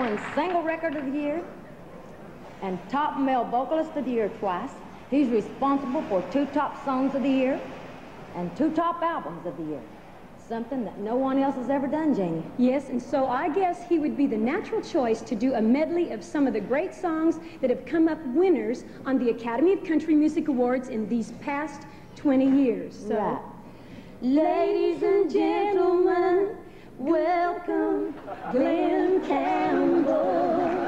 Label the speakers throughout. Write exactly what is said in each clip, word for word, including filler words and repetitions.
Speaker 1: won Single Record of the Year and Top Male Vocalist of the Year twice. He's responsible for two top songs of the year and two top albums of the year. Something that no one else has ever done, Janie.
Speaker 2: Yes, and so I guess he would be the natural choice to do a medley of some of the great songs that have come up winners on the Academy of Country Music Awards in these past twenty years. So,
Speaker 1: right. Ladies and gentlemen, welcome Glen Campbell.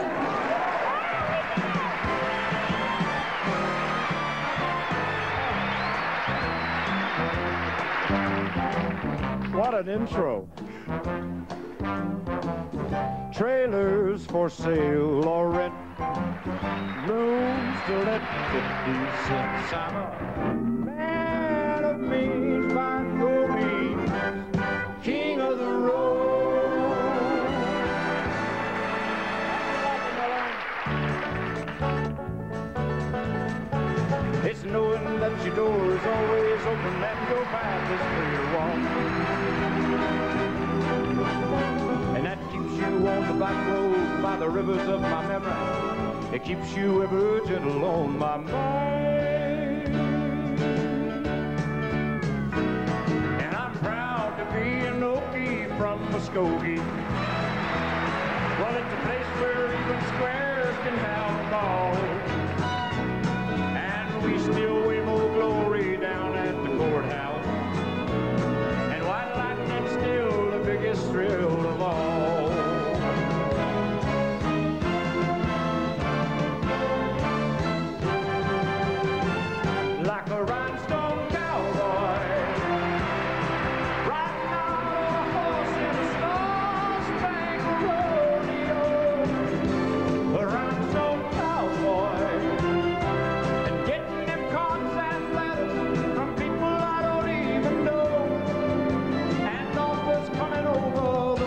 Speaker 3: What an intro. Trailers for sale or rent, rooms to let fifty cents. I'm a man of means by no means, king of the road. It's knowing that your door is always open and your path is clear walk. And that keeps you on the back road by the rivers of my memory. It keeps you ever gentle on my mind. And I'm proud to be an Okie from Muskogee. Well, it's a place where even squares can have a ball. And we still wave old glory down at the courthouse. And white lightning's still the biggest thrill of all. Like a rhinestone cowboy, riding on a horse in a star-spangled rodeo. A rhinestone cowboy, and getting them cards and letters from people I don't even know, and offers coming over the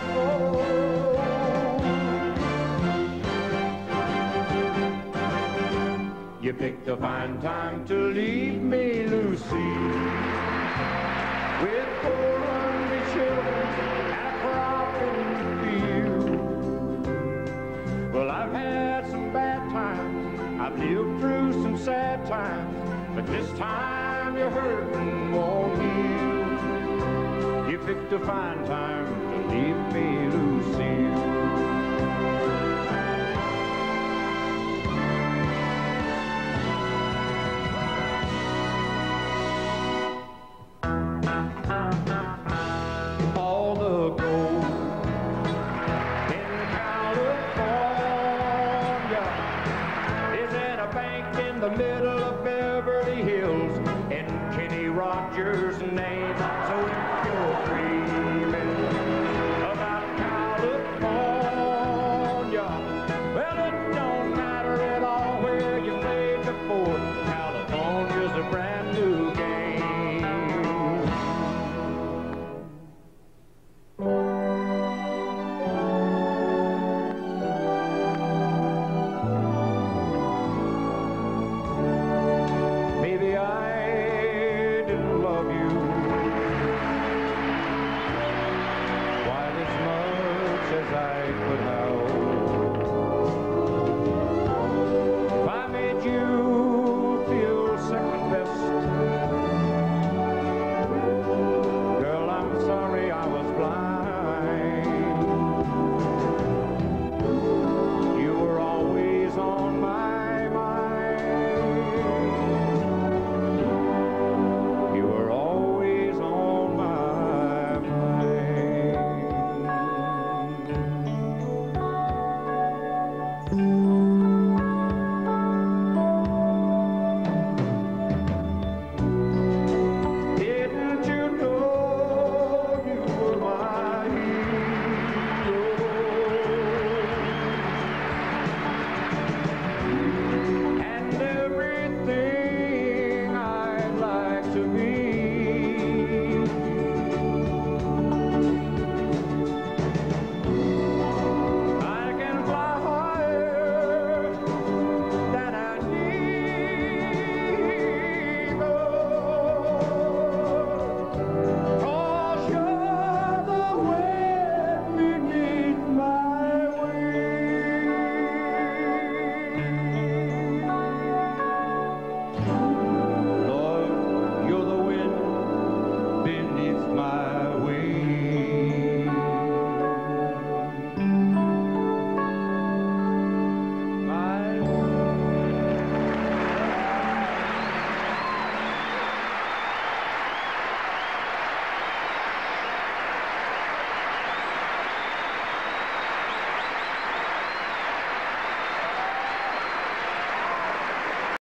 Speaker 3: phone. You picked a fine time to leave me, Lucy, with four hungry children and a crop in the field. Well, I've had some bad times, I've lived through some sad times, but this time you're hurting won't heal. You picked a fine time to leave me, Lucille. All the gold in California is in a bank in the middle of Beverly Hills in Kenny Rogers' name.